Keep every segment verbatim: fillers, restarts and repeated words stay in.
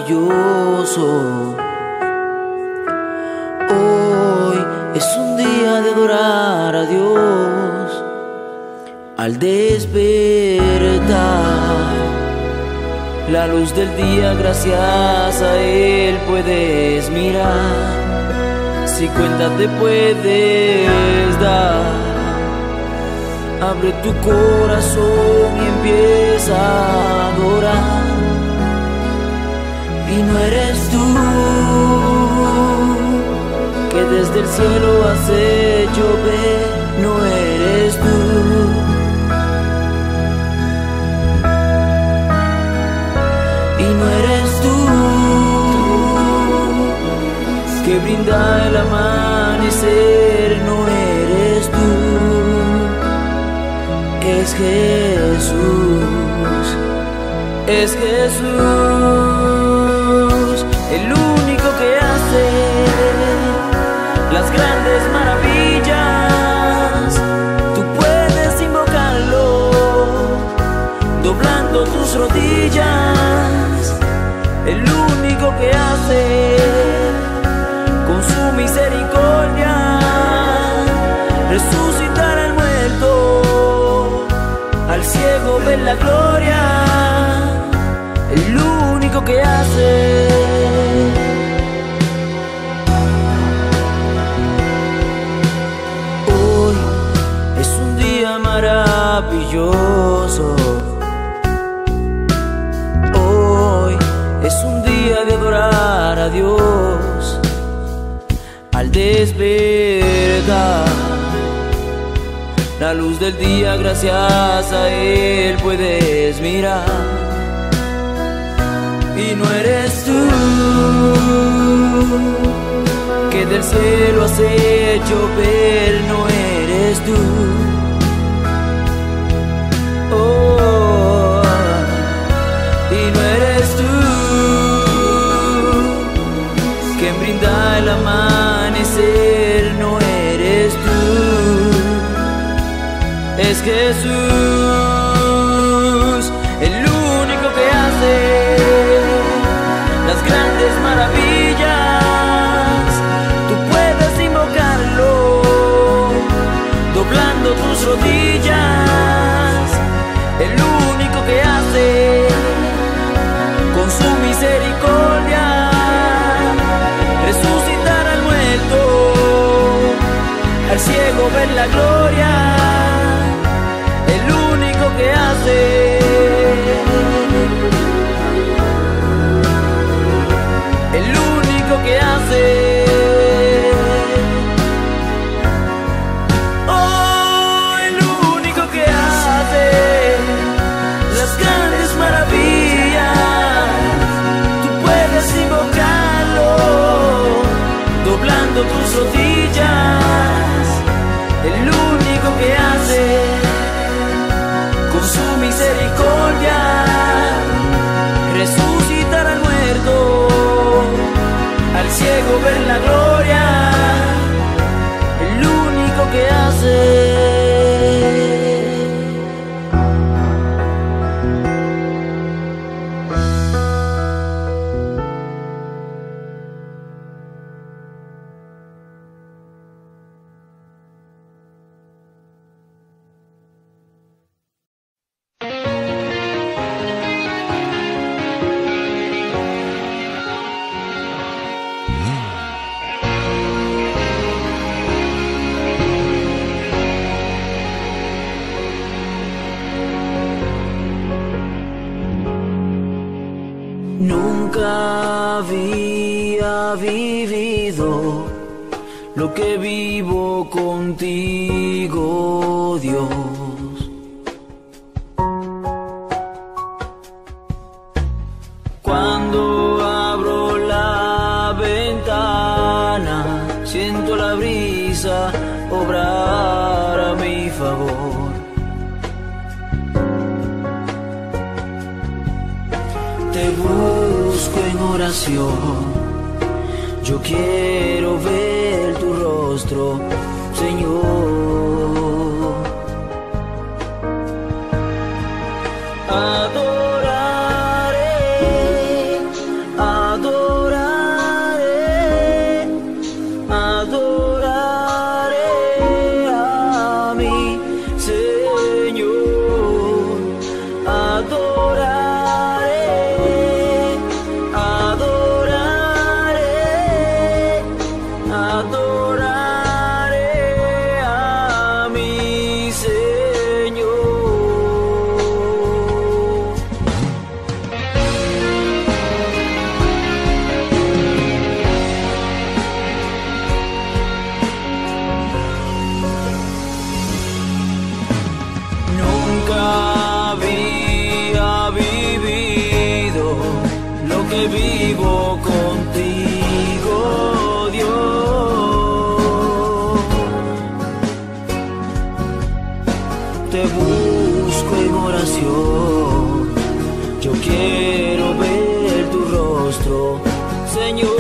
maravilloso. Hoy es un día de adorar a Dios. Al despertar, la luz del día, gracias a Él puedes mirar. Si cuenta te puedes dar, abre tu corazón y empieza a adorar. Y no eres tú que desde el cielo has hecho ver, no eres tú. Y no eres tú que brinda el amanecer, no eres tú. Es Jesús, es Jesús, el único que hace las grandes maravillas. Tú puedes invocarlo doblando tus rodillas, el único que hace con su misericordia resucitar al muerto, al ciego ver la gloria, el único que hace. Hoy es un día maravilloso. Hoy es un día de adorar a Dios. Al despertar, la luz del día, gracias a Él puedes mirar. Y no eres tú que del cielo has hecho ver, no eres tú. Oh, y no eres tú quien brinda el amanecer, no eres tú. Es Jesús, el único que hace las grandes maravillas. Tú puedes invocarlo doblando tus rodillas, el único que hace con su misericordia resucitar al muerto, al ciego ver la gloria, el único que hace. El único que hace. Oh, el único que hace las grandes maravillas. Tú puedes invocarlo doblando tus rodillas, el único que hace con su misericordia resucitar al muerto, al ciego ver la gloria, el único que hace. Nunca había vivido lo que vivo contigo, Dios. Cuando abro la ventana, siento la brisa obrar a mi favor. Te busco en oración, yo quiero ver tu rostro, Señor. Adoraré a vivo contigo, Dios. Te busco en oración, yo quiero ver tu rostro, Señor.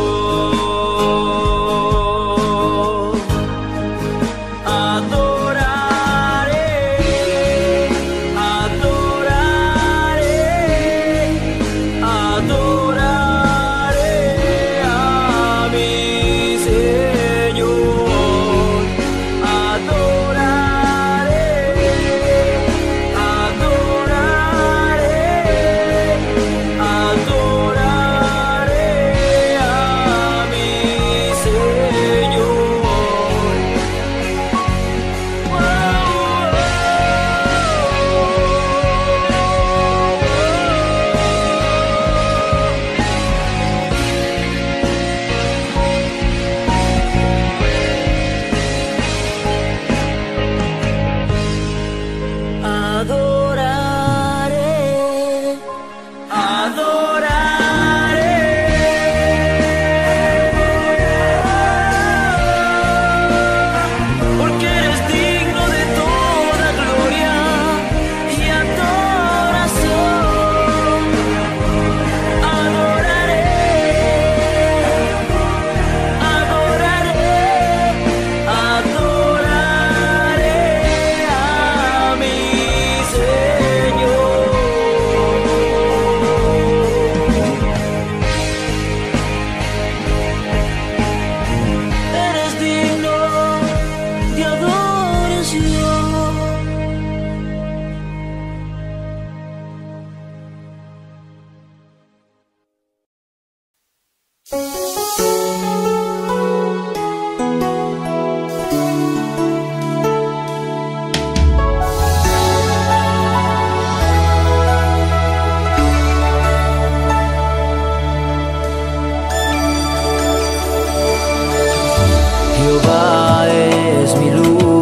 Jehová es mi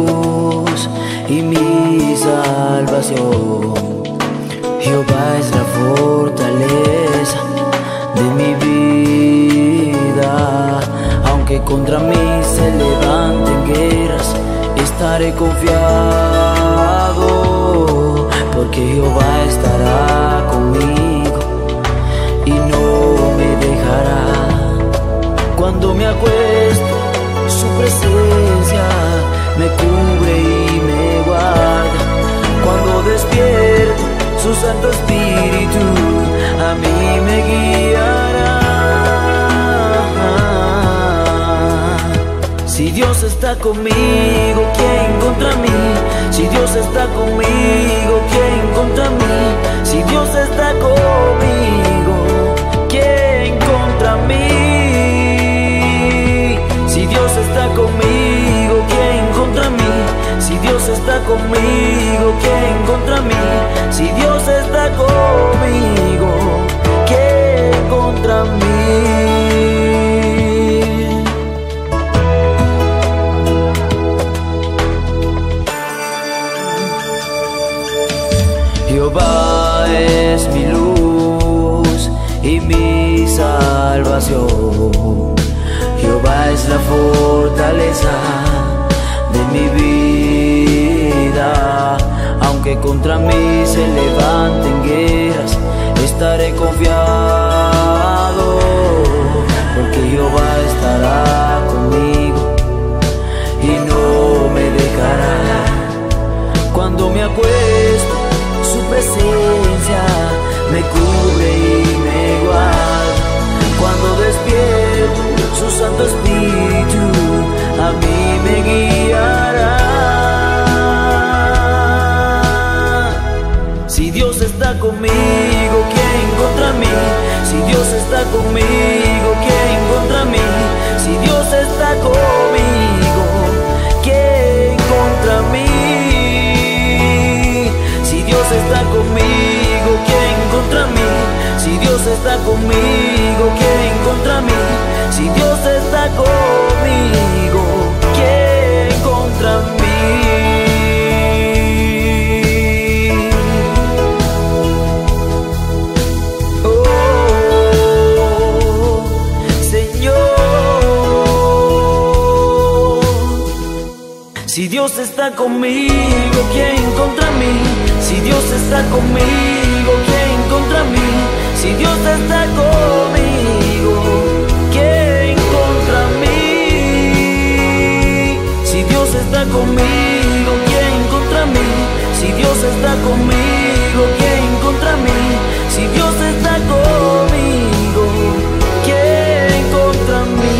luz y mi salvación. Jehová es la fortaleza de mi vida. Aunque contra mí se levanten guerras, estaré confiado, porque Jehová estará conmigo y no me dejará. Cuando me acuesto, su presencia me cubre y me guarda. Cuando despierto, su Santo Espíritu a mí me guiará. Si Dios está conmigo, ¿quién contra mí? Si Dios está conmigo, ¿quién contra mí? Si Dios está conmigo, ¿quién contra mí? Si Dios está conmigo, ¿quién contra mí? Si Dios está conmigo, ¿quién contra mí? Si Dios está conmigo, ¿quién contra mí? Jehová es mi luz y mi salvación. Jehová es la fortaleza de mi vida. Aunque contra mí se levanten guerras, estaré confiado, porque Jehová estará conmigo y no me dejará. Cuando me acuesto, su presencia me cubre y me guarda. Cuando despierto, su Santo Espíritu a mí me guiará. Si Dios está conmigo, ¿quién contra mí? Si Dios está conmigo, ¿quién contra mí? Si Dios está conmigo, ¿quién contra mí? Si Dios está conmigo, ¿quién contra mí? Si Dios está conmigo, ¿quién contra mí? Si Dios está conmigo, ¿quién contra mí? Oh. Dios está conmigo, ¿quién contra mí? Si Dios está conmigo, ¿quién contra mí? Si Dios está conmigo, ¿quién contra mí? Si Dios está conmigo, ¿quién contra mí? Si Dios está conmigo, ¿quién contra mí? Si Dios está conmigo, ¿quién contra mí?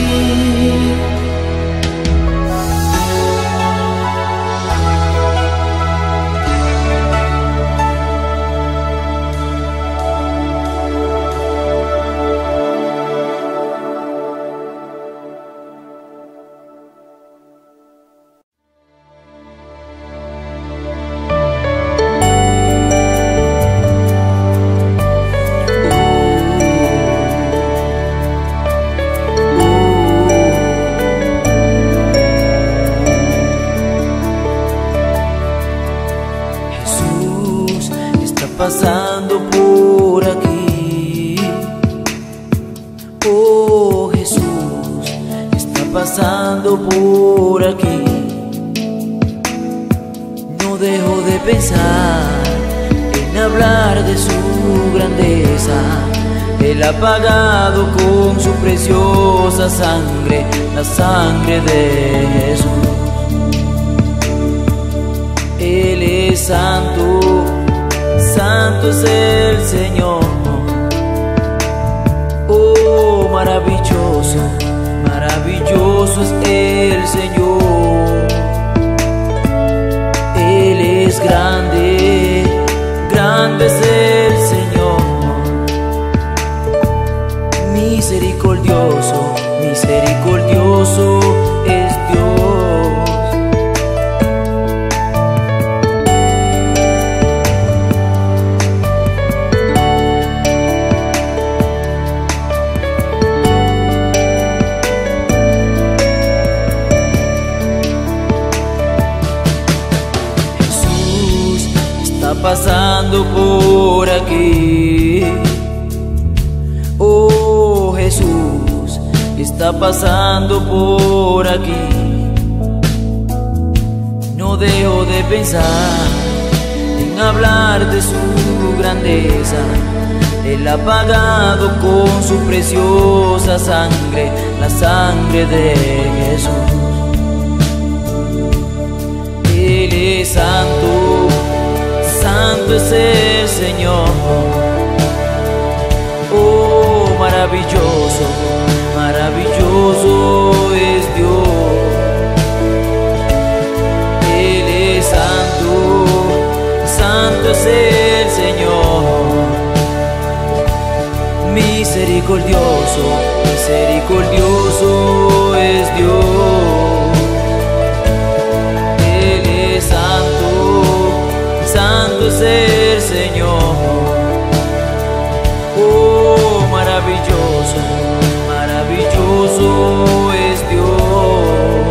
Pasando por aquí, oh Jesús, está pasando por aquí. No dejo de pensar en hablar de su grandeza. Él ha pagado con su preciosa sangre, la sangre de Jesús. Él es santo, santo es el Señor. Oh, maravilloso, maravilloso es el Señor. Él es grande, grande es el Señor. Misericordioso, misericordioso es Dios. Pasando por aquí, oh Jesús, está pasando por aquí. No dejo de pensar en hablar de su grandeza. Él ha pagado con su preciosa sangre, la sangre de Jesús. Él es santo, santo es el Señor. Oh, maravilloso, maravilloso es Dios. Él es santo, santo es el Señor. Misericordioso, misericordioso es Dios. Él es santo, santo es el Señor. Oh, maravilloso, maravilloso es Dios.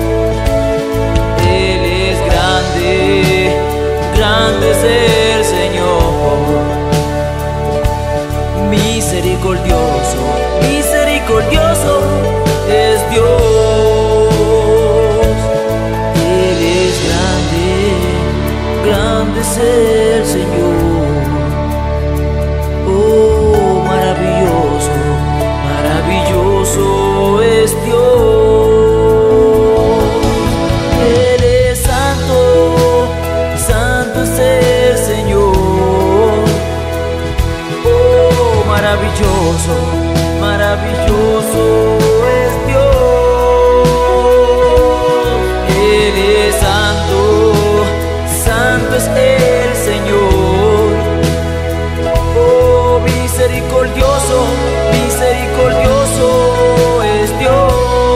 Él es grande, grande es el Señor. Misericordioso, misericordioso es Dios. Él es grande, grande es el Señor. Oh, maravilloso, maravilloso es Dios. Él es santo, santo es el Señor. Oh, maravilloso, maravilloso es Dios. Él es santo, santo es el Señor. Oh, misericordioso, misericordioso es Dios.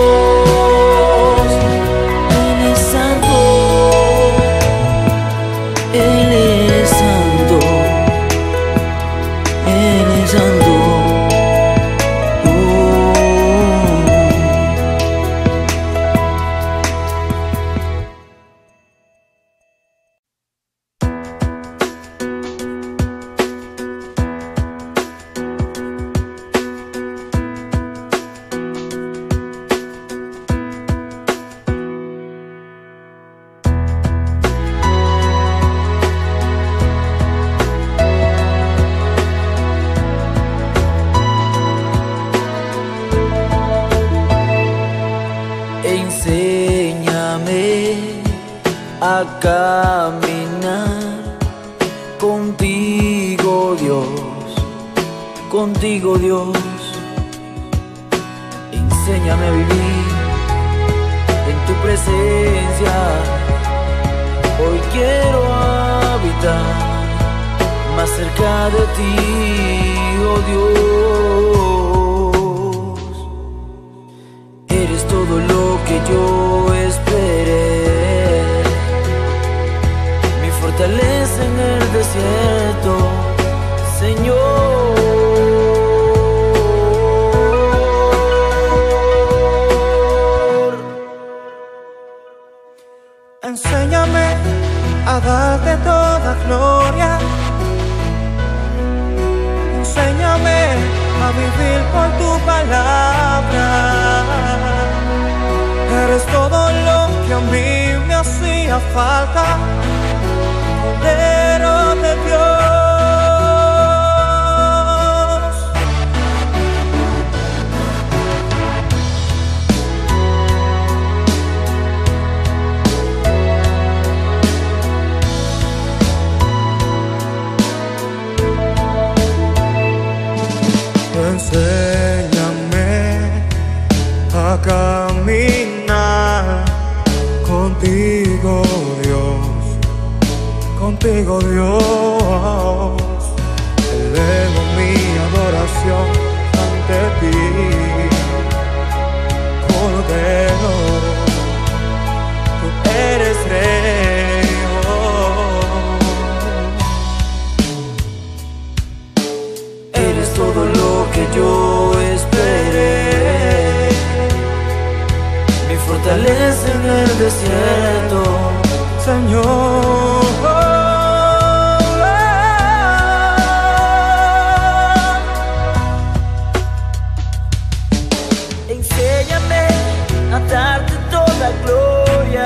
Él es santo, Él es santo, Él es santo. Oh, a caminar contigo, Dios, contigo, Dios. Enséñame a vivir en tu presencia. Hoy quiero habitar más cerca de ti, oh Dios. Eres todo lo que yo esperé, mi fortaleza en el desierto, Señor. Enséñame a darte toda gloria. Enséñame a vivir por tu palabra. Eres todo lo que a mí me hacía falta, Cordero de Dios. Enséñame a caminar contigo, Dios, contigo, Dios. Elevo mi adoración ante ti, Cordero, tú eres Rey. Oh. Eres todo lo que yo esperé, mi fortaleza en el desierto, Señor. Enséñame a darte toda gloria.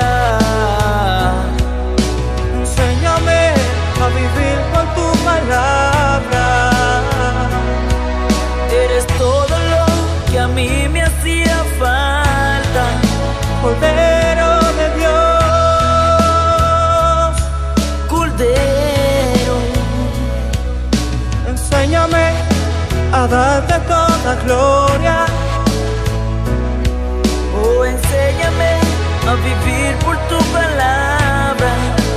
Enséñame a vivir por tu palabra. Eres todo lo que a mí me hacía falta, Cordero de Dios, Cordero. enséñame a darte toda gloria. Oh, enséñame a vivir por tu palabra.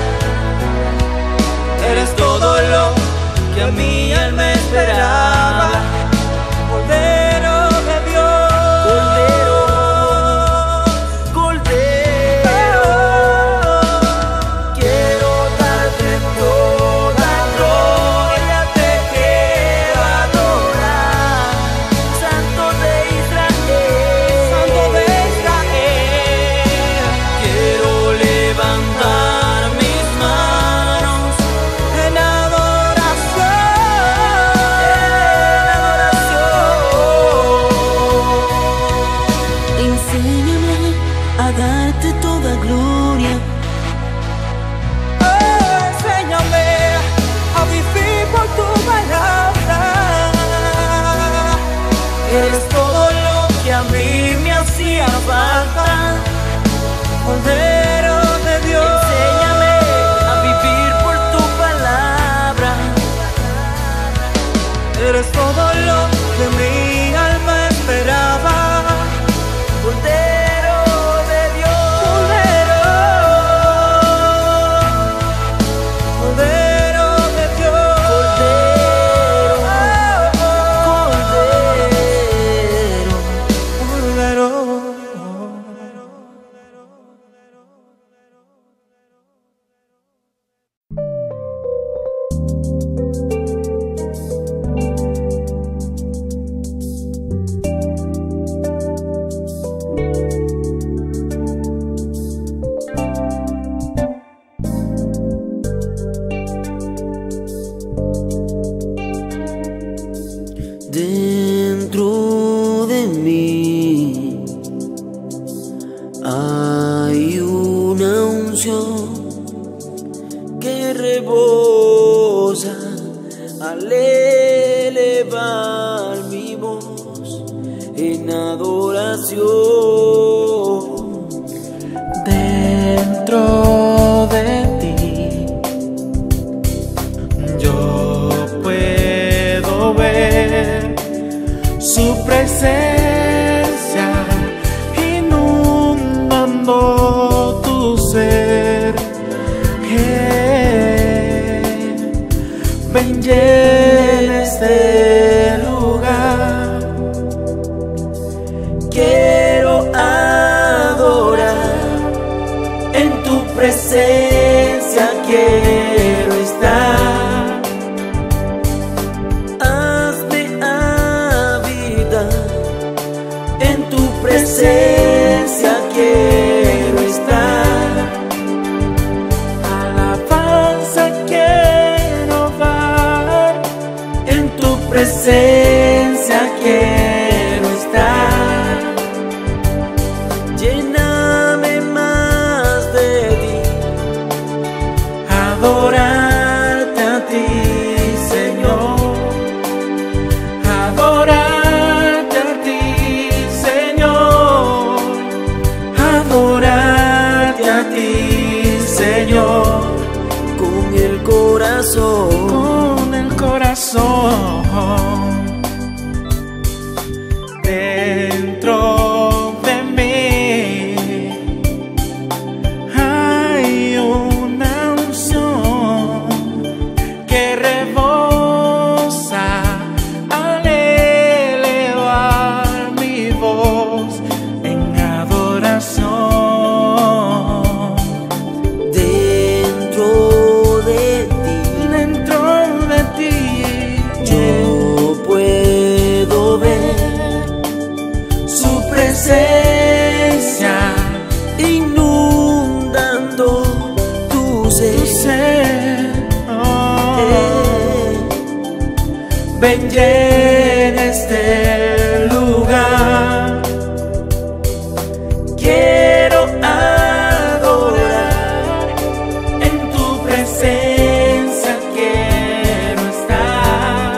Eres todo lo que a mi alma esperaba, Cordero de Dios, Cordero, Cordero. Quiero darte toda gloria, te quiero adorar, Santo de Israel, Santo de Israel. quiero levantar mis manos En adoración, Enséñame a darte toda gloria. oh, enséñame a vivir por tu palabra. eres todo lo que a mí me hacía falta, Cordero de Dios, enséñame a vivir por tu palabra. eres todo lo que mi alma esperaba, Cordero de Dios, Cordero, Cordero de Dios, Cordero, Cordero. Dentro de mí hay una unción que rebosa al elevar mi voz en adoración. dentro de presencia inundando tu ser. Hey, ven, llena este lugar. Quiero adorar en tu presencia, quiero estar. Hazme habitar en tu presencia, quiero estar. Alabanza quiero dar, En tu presencia quiero estar. Lléname más de ti, adorarte a ti, Señor. Adorarte a ti, Señor. Adorarte a ti, Señor. con el corazón. Con el corazón dentro de mí hay una unción que rebosa al elevar mi voz en adoración. Dentro de ti Dentro de ti yo puedo ver su presencia inundando tu ser. tu ser. Oh. Eh, Ven, llena este lugar. Quiero adorar en tu presencia, quiero estar.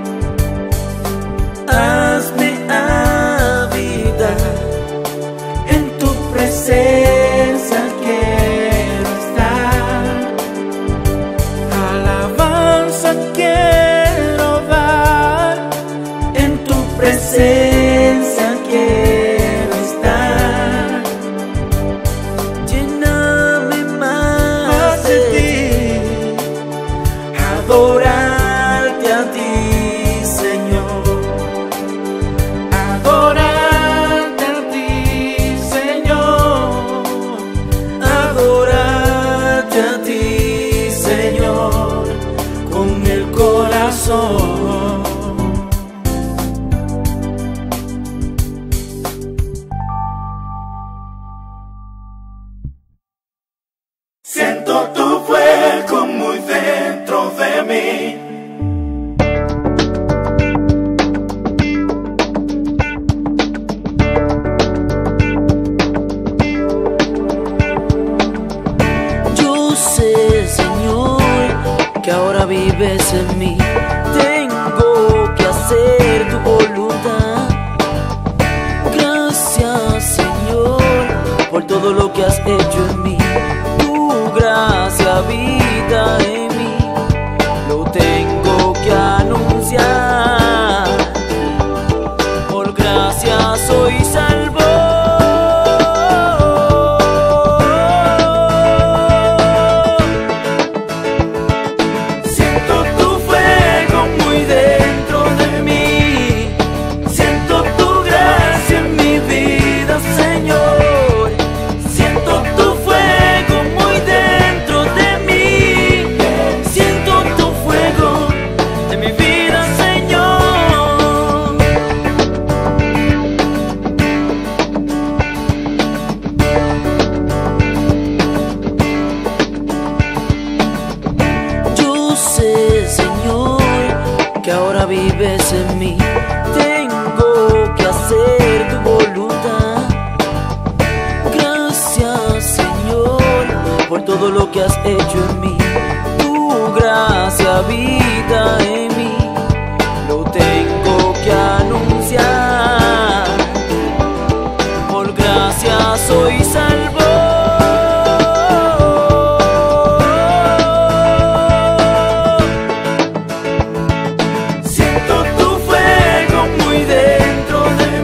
Hazme habitar En tu presencia quiero estar. Alabanza quiero dar, en tu presencia quiero estar. Lléname más más de de ti, ti. adorarte a ti, Señor. Adorarte a ti, Señor. Adorarte a ti, Señor, con el corazón. Siento tu fuego muy dentro de mí. Yo sé, Señor, que ahora vives en mí. Tengo que hacer tu voluntad. Gracias, Señor, por todo lo que has hecho en mí. Tu gracia habita en mí, lo tengo que anunciar. Por gracia soy salvo. Siento tu fuego muy dentro de mí. Siento tu gracia en mi vida, Señor. Siento tu fuego muy dentro de mí. Siento tu fuego en mi vida, Señor. Yo sé, Señor, que ahora vives en mí. Tengo que hacer tu voluntad. Gracias, Señor, por todo lo que has hecho en mí. Tu gracia habita en mí, lo tengo que anunciar. Por gracia soy salvo. Siento tu fuego muy dentro de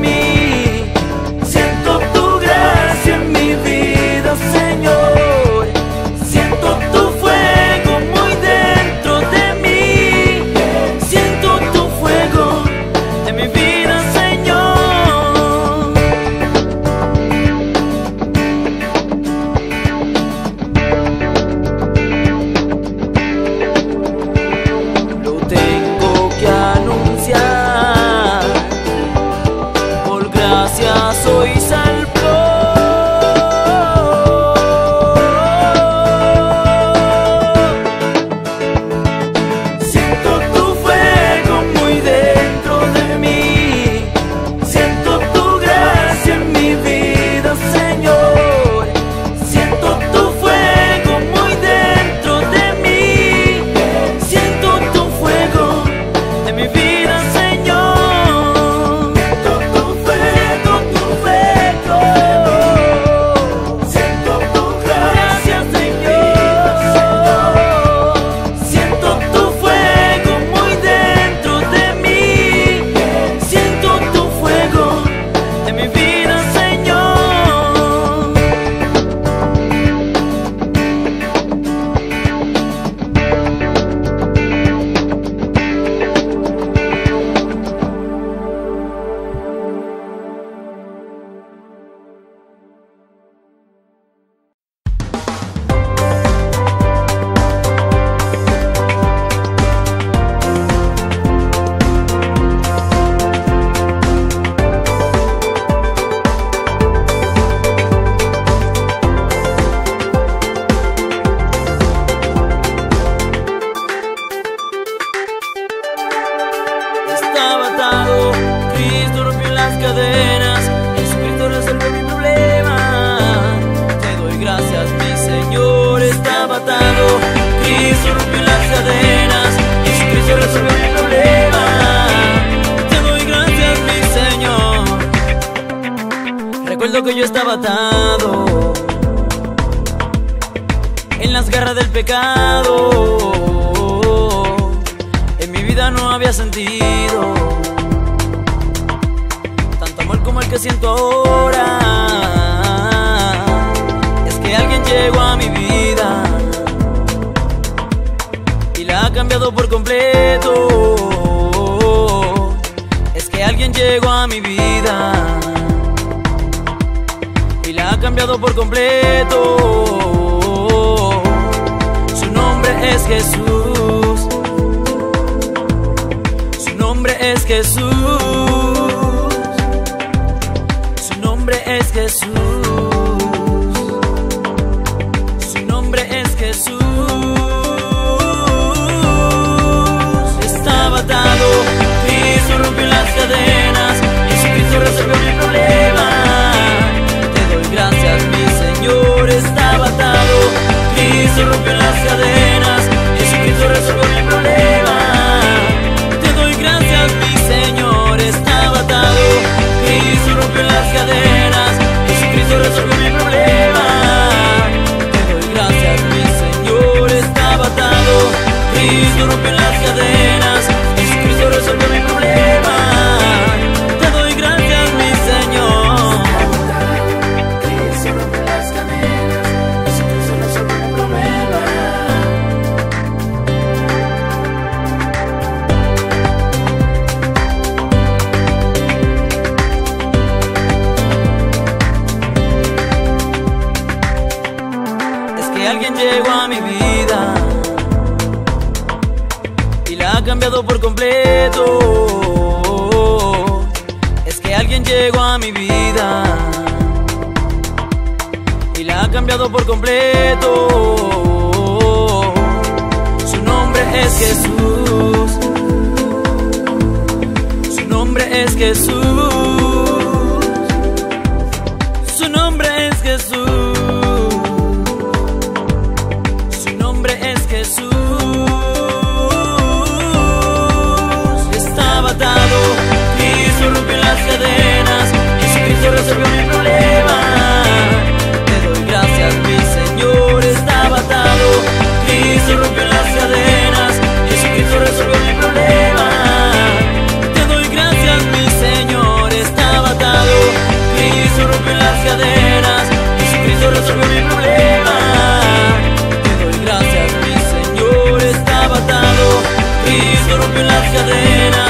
las cadenas, Jesucristo resolvió mi problema. Te doy gracias, mi Señor, estaba atado, Cristo rompió las cadenas, Jesucristo resolvió mi problema. Te doy gracias, mi Señor. Recuerdo que yo estaba atado en las garras del pecado, en mi vida no había sentido tanto amor como el que siento ahora. Es que alguien llegó a mi vida y la ha cambiado por completo. Es que alguien llegó a mi vida y la ha cambiado por completo. Su nombre es Jesús, su nombre es Jesús, su nombre es Jesús, su nombre es Jesús. Estaba atado, Cristo rompió las cadenas, Jesucristo resolvió mi problema. Te doy gracias, mi Señor, estaba atado, Cristo rompió las cadenas, Jesucristo resolvió mi problema. Te doy gracias, mi Señor, estaba atado, Cristo rompió las cadenas, Jesucristo resolvió mi problema. Te doy gracias, mi Señor, estaba atado, Cristo rompió las cadenas, Jesucristo resolvió mi problema. Te doy gracias, mi Señor. Cristo rompió las cadenas, Jesucristo resolvió mi problema. Es que alguien llegó a mi vida y la ha cambiado por completo. Es que alguien llegó a mi vida y la ha cambiado por completo. Su nombre es Jesús, su nombre es Jesús, su nombre es Jesús, su nombre es Jesús. Estaba atado, Cristo rompió las cadenas, Jesucristo resolvió mi problema. Te doy gracias, mi Señor, estaba atado, Cristo rompió las cadenas, Jesucristo resolvió mi problema. Te doy gracias, mi Señor, estaba atado, Cristo rompió las cadenas, Jesucristo resolvió mi problema. Te doy gracias, mi Señor, estaba atado, Cristo rompió las cadenas.